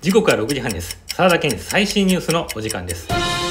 時刻は6時半です。沢田研二最新ニュースのお時間です。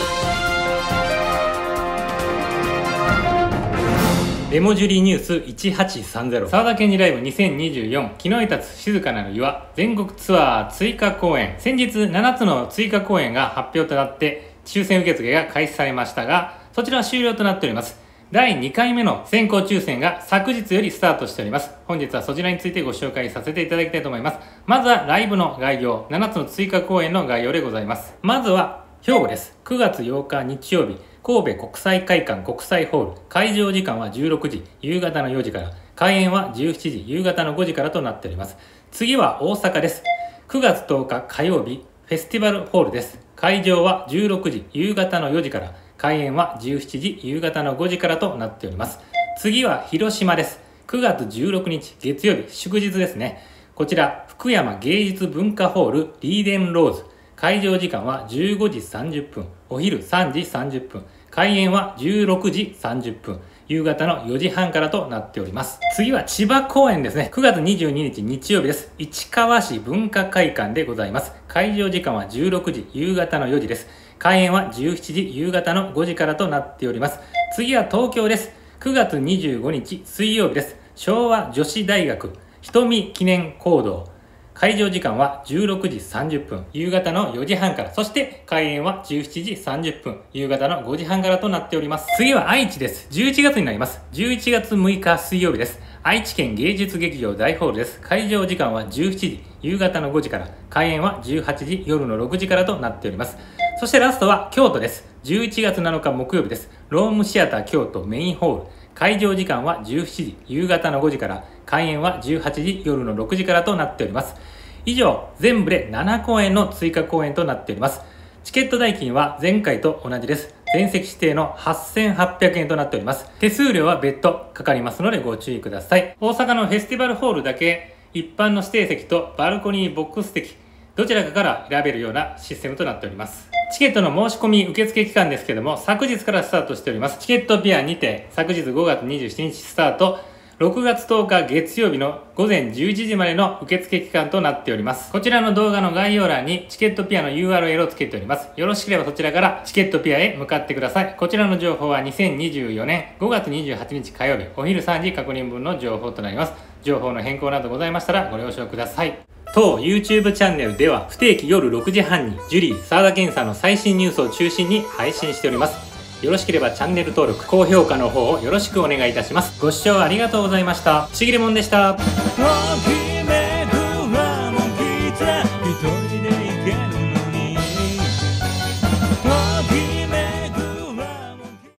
レモジュリニュース1830沢田研二ライブ2024昨日立つ静かなる岩全国ツアー追加公演。先日7つの追加公演が発表となって抽選受付が開始されましたが、そちらは終了となっております。第2回目の先行抽選が昨日よりスタートしております。本日はそちらについてご紹介させていただきたいと思います。まずはライブの概要、7つの追加公演の概要でございます。まずは兵庫です。9月8日日曜日、神戸国際会館国際ホール、会場時間は16時、夕方の4時から、開演は17時、夕方の5時からとなっております。次は大阪です。9月10日火曜日、フェスティバルホールです。会場は16時、夕方の4時から、開演は17時、夕方の5時からとなっております。次は広島です。9月16日月曜日、祝日ですね。こちら、福山芸術文化ホールリーデンローズ。会場時間は15時30分、お昼3時30分、開演は16時30分、夕方の4時半からとなっております。次は千葉公演ですね。9月22日日曜日です。市川市文化会館でございます。会場時間は16時、夕方の4時です。開演は17時、夕方の5時からとなっております。次は東京です。9月25日水曜日です。昭和女子大学瞳記念講堂。会場時間は16時30分、夕方の4時半から、そして開演は17時30分、夕方の5時半からとなっております。次は愛知です。11月になります。11月6日水曜日です。愛知県芸術劇場大ホールです。会場時間は17時、夕方の5時から、開演は18時、夜の6時からとなっております。そしてラストは京都です。11月7日木曜日です。ロームシアター京都メインホール。会場時間は17時、夕方の5時から、開演は18時、夜の6時からとなっております。以上、全部で7公演の追加公演となっております。チケット代金は前回と同じです。全席指定の8800円となっております。手数料は別途かかりますのでご注意ください。大阪のフェスティバルホールだけ、一般の指定席とバルコニーボックス席、どちらかから選べるようなシステムとなっております。チケットの申し込み受付期間ですけども、昨日からスタートしております。チケットピアにて、昨日5月27日スタート、6月10日月曜日の午前11時までの受付期間となっております。こちらの動画の概要欄にチケットピアの URL をつけております。よろしければそちらからチケットピアへ向かってください。こちらの情報は2024年5月28日火曜日お昼3時確認分の情報となります。情報の変更などございましたらご了承ください。当 YouTube チャンネルでは不定期夜6時半にジュリー沢田研さんの最新ニュースを中心に配信しております。よろしければチャンネル登録、高評価の方をよろしくお願いいたします。ご視聴ありがとうございました。ちぎれもんでした。